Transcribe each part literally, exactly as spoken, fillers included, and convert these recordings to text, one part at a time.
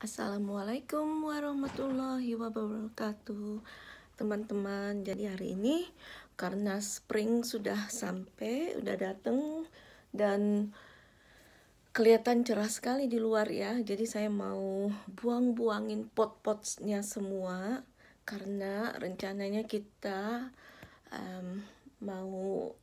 Assalamualaikum warahmatullahi wabarakatuh, teman-teman. Jadi hari ini karena spring sudah sampai, udah datang dan kelihatan cerah sekali di luar ya. Jadi saya mau buang-buangin pot-potnya semua karena rencananya kita um, mau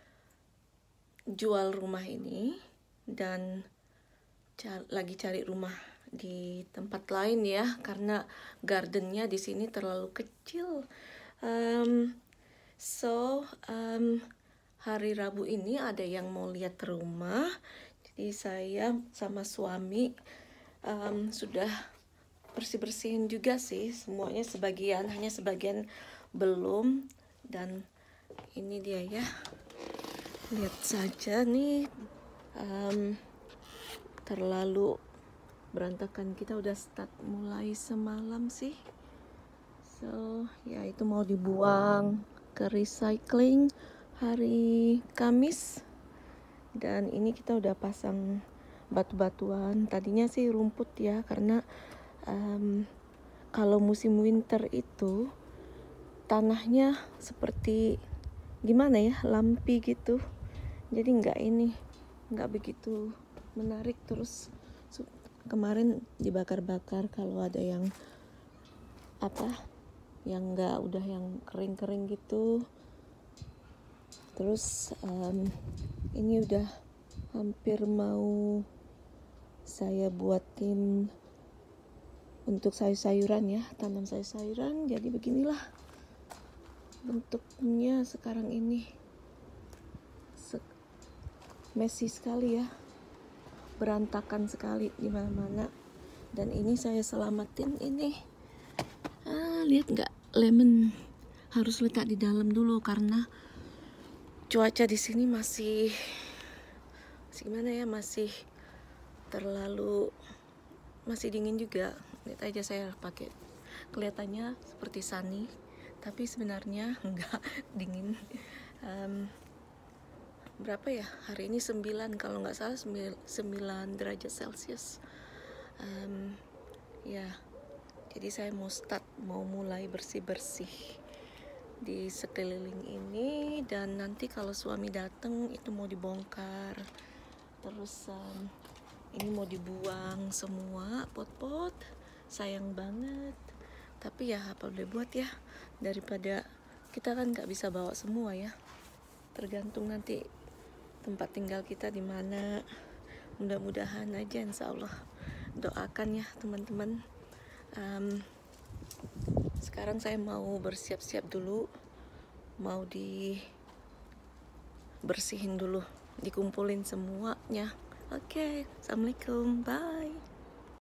jual rumah ini dan lagi cari rumah di tempat lain ya, karena gardennya di sini terlalu kecil. Um, so um, hari Rabu ini ada yang mau lihat rumah, jadi saya sama suami um, sudah bersih-bersihin juga sih semuanya, sebagian, hanya sebagian belum. Dan ini dia ya, lihat saja nih, um, terlalu berantakan. Kita udah start mulai semalam sih, so ya itu mau dibuang ke recycling hari Kamis. Dan ini kita udah pasang batu-batuan, tadinya sih rumput ya, karena um, kalau musim winter itu tanahnya seperti gimana ya, lampi gitu, jadi nggak ini nggak begitu menarik. Terus kemarin dibakar-bakar kalau ada yang apa yang enggak, udah yang kering-kering gitu. Terus um, ini udah hampir mau saya buatin untuk sayur-sayuran ya, tanam sayur-sayuran. Jadi beginilah bentuknya sekarang ini, messy sekali ya, berantakan sekali di mana-mana. Dan ini saya selamatin ini. Ah, lihat nggak, lemon harus letak di dalam dulu karena cuaca di sini masih, masih gimana ya, masih terlalu masih dingin juga. Lihat aja saya pakai, kelihatannya seperti sunny, tapi sebenarnya enggak, dingin. Um, berapa ya hari ini, sembilan kalau nggak salah, sembilan derajat celcius. um, ya jadi saya mau start, mau mulai bersih-bersih di sekeliling ini. Dan nanti kalau suami datang itu mau dibongkar. Terus um, ini mau dibuang semua pot-pot, sayang banget, tapi ya apa boleh buat ya, daripada kita kan nggak bisa bawa semua ya, tergantung nanti tempat tinggal kita di mana. Mudah-mudahan aja, insya Allah. Doakan ya teman-teman. Um, sekarang saya mau bersiap-siap dulu, mau dibersihin dulu, dikumpulin semuanya. Oke, okay. Assalamualaikum, bye.